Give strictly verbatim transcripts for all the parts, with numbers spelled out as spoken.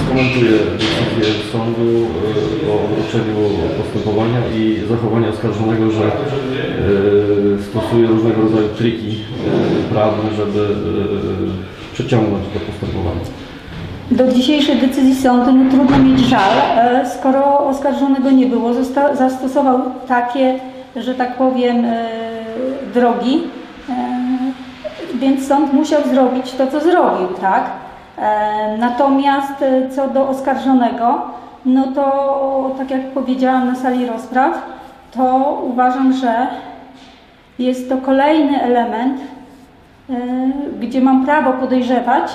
skomentuje decyzję sądu o odroczeniu postępowania i zachowanie oskarżonego, że stosuje różnego rodzaju triki prawne, żeby przeciągnąć to postępowanie? Do dzisiejszej decyzji sądu no, trudno mieć żal, skoro oskarżonego nie było. Zosta zastosował takie, że tak powiem, drogi, więc sąd musiał zrobić to, co zrobił, tak? Natomiast co do oskarżonego, no to tak jak powiedziałam na sali rozpraw, to uważam, że jest to kolejny element, gdzie mam prawo podejrzewać,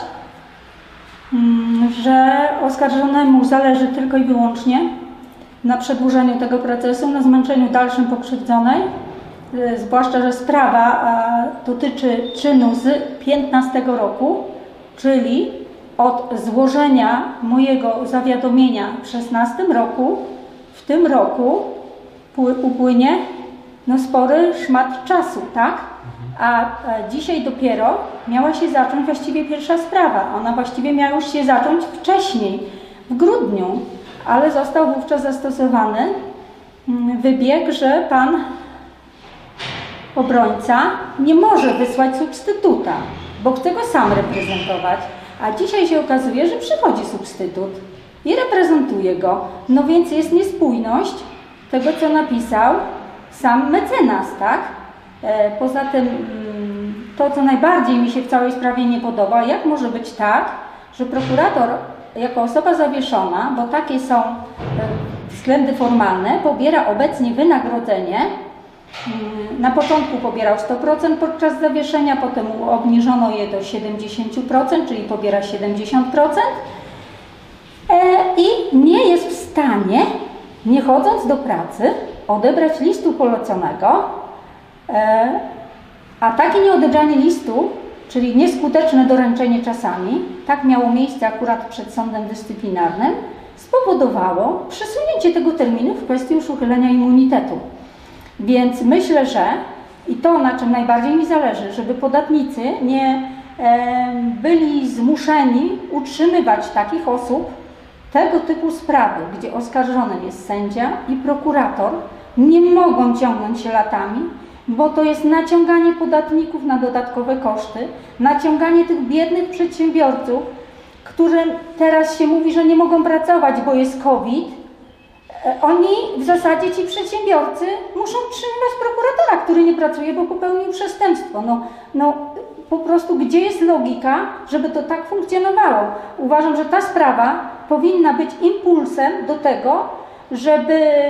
że oskarżonemu zależy tylko i wyłącznie na przedłużeniu tego procesu, na zmęczeniu dalszym pokrzywdzonej, zwłaszcza że sprawa dotyczy czynu z piętnastego roku, czyli od złożenia mojego zawiadomienia w szesnastym roku, w tym roku upłynie no, spory szmat czasu, tak? A dzisiaj dopiero miała się zacząć właściwie pierwsza sprawa. Ona właściwie miała już się zacząć wcześniej, w grudniu, ale został wówczas zastosowany wybieg, że pan obrońca nie może wysłać substytuta, bo chce go sam reprezentować. A dzisiaj się okazuje, że przychodzi substytut i reprezentuje go. No więc jest niespójność tego, co napisał sam mecenas, tak? Poza tym to, co najbardziej mi się w całej sprawie nie podoba, jak może być tak, że prokurator jako osoba zawieszona, bo takie są względy formalne, pobiera obecnie wynagrodzenie. Na początku pobierał sto procent podczas zawieszenia, potem obniżono je do siedemdziesięciu procent, czyli pobiera siedemdziesiąt procent i nie jest w stanie, nie chodząc do pracy, odebrać listu poleconego, a takie nieodebranie listu, czyli nieskuteczne doręczenie czasami, tak miało miejsce akurat przed sądem dyscyplinarnym, spowodowało przesunięcie tego terminu w kwestii już uchylenia immunitetu. Więc myślę, że i to, na czym najbardziej mi zależy, żeby podatnicy nie e, byli zmuszeni utrzymywać takich osób, tego typu sprawy, gdzie oskarżonym jest sędzia i prokurator, nie mogą ciągnąć się latami, bo to jest naciąganie podatników na dodatkowe koszty, naciąganie tych biednych przedsiębiorców, którym teraz się mówi, że nie mogą pracować, bo jest COVID. Oni w zasadzie, ci przedsiębiorcy, muszą utrzymywać prokuratora, który nie pracuje, bo popełnił przestępstwo. No, no po prostu gdzie jest logika, żeby to tak funkcjonowało? Uważam, że ta sprawa powinna być impulsem do tego, żeby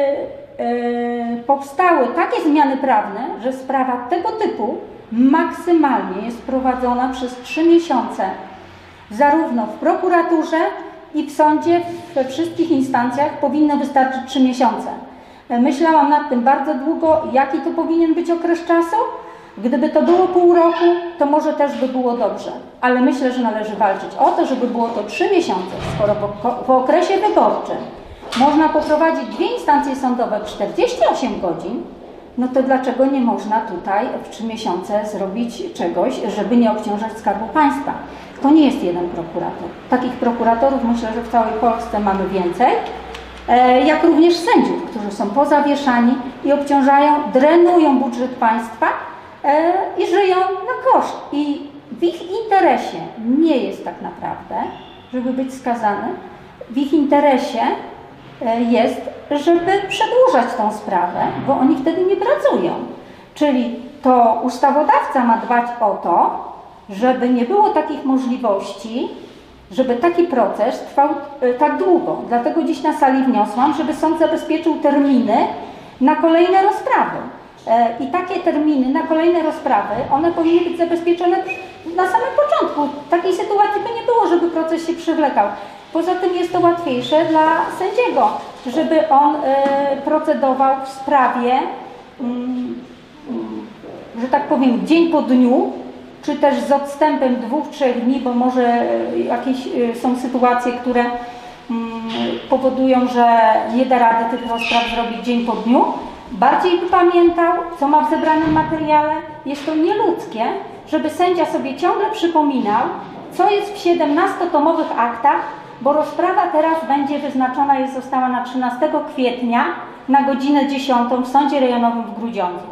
e, powstały takie zmiany prawne, że sprawa tego typu maksymalnie jest prowadzona przez trzy miesiące, zarówno w prokuraturze, i w sądzie, we wszystkich instancjach powinno wystarczyć trzy miesiące. Myślałam nad tym bardzo długo, jaki to powinien być okres czasu. Gdyby to było pół roku, to może też by było dobrze. Ale myślę, że należy walczyć o to, żeby było to trzy miesiące, skoro w okresie wyborczym można poprowadzić dwie instancje sądowe w czterdzieści osiem godzin, no to dlaczego nie można tutaj w trzy miesiące zrobić czegoś, żeby nie obciążać Skarbu Państwa? To nie jest jeden prokurator. Takich prokuratorów myślę, że w całej Polsce mamy więcej, jak również sędziów, którzy są pozawieszani i obciążają, drenują budżet państwa i żyją na koszt. I w ich interesie nie jest tak naprawdę, żeby być skazany, w ich interesie jest, żeby przedłużać tą sprawę, bo oni wtedy nie pracują. Czyli to ustawodawca ma dbać o to, żeby nie było takich możliwości, żeby taki proces trwał tak długo. Dlatego dziś na sali wniosłam, żeby sąd zabezpieczył terminy na kolejne rozprawy. I takie terminy na kolejne rozprawy, one powinny być zabezpieczone na samym początku. Takiej sytuacji by nie było, żeby proces się przywlekał. Poza tym jest to łatwiejsze dla sędziego, żeby on procedował w sprawie, że tak powiem, dzień po dniu, czy też z odstępem dwóch, trzech dni, bo może jakieś są sytuacje, które powodują, że nie da rady tych rozpraw zrobić dzień po dniu. Bardziej by pamiętał, co ma w zebranym materiale. Jest to nieludzkie, żeby sędzia sobie ciągle przypominał, co jest w siedemnastotomowych aktach, bo rozprawa teraz będzie wyznaczona, jest została na trzynastego kwietnia na godzinę dziesiątą w Sądzie Rejonowym w Grudziądzu.